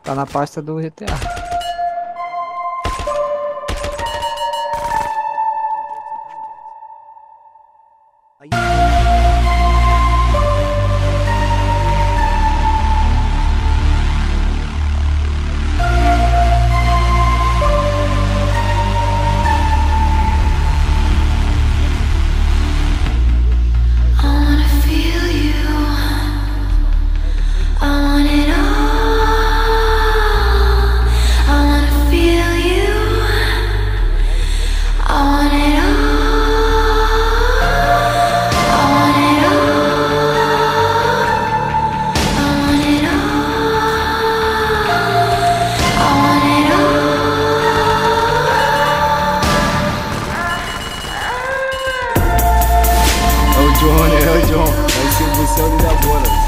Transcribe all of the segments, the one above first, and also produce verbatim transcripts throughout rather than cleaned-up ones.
Tá na pasta do G T A. Johnny, é o John. Vai ser você é o líder agora.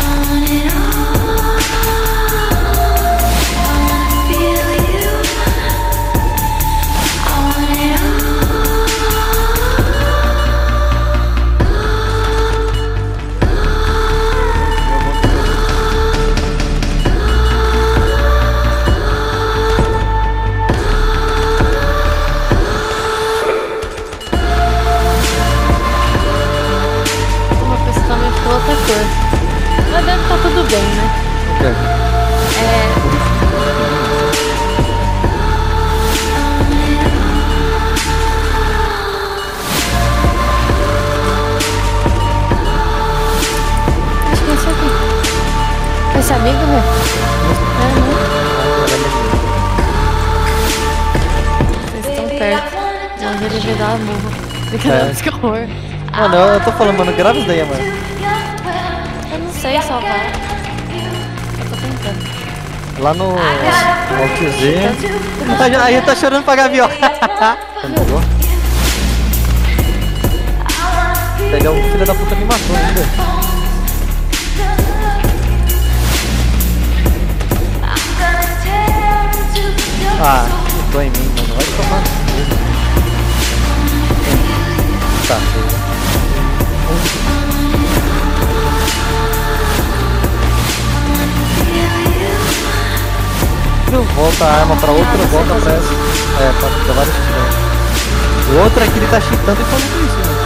Outra cor. Lá dentro tá tudo bem, né? Ok. É. Acho que é isso aqui. Esse amigo, velho? É, não? Vocês estão perto. Mas ele vai dar a murro. Brincadeira, que horror. Mano, eu, eu tô falando, mano, grava isso daí, mano. Eu não sei salvar. Eu tô tentando. Lá no Alt Z. Aí tá chorando pra Gaviota. Ele é um filho da puta, me matou ainda. Ah, tô em mim, mano. Vai tomar. Tá. Volta a arma pra outra, volta pra essa. É, pra, pra vários tiros. O outro é que ele tá cheatando e falando isso, né?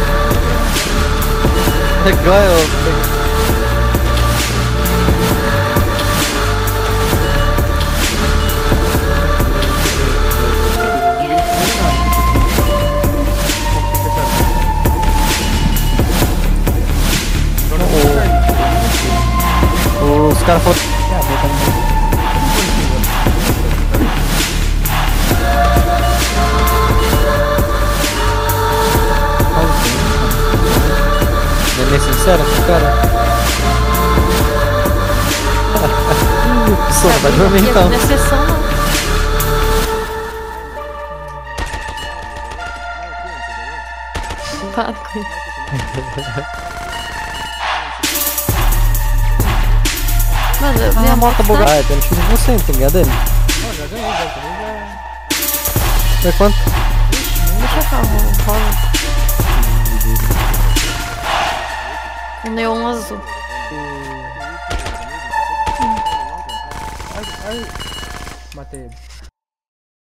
É igual eu. Os caras foram. Ele é sincero com o cara? Só vai dormir então. Não é sessão, não. Para com isso. Mano, eu vi a moto bugada. Ah, tem um tiro em você, não tem ganhar dele? Não, já ganhei, já ganhei, já. É quanto? Deixa eu falar, rola. Um neon azul. Ai, ai, matei ele.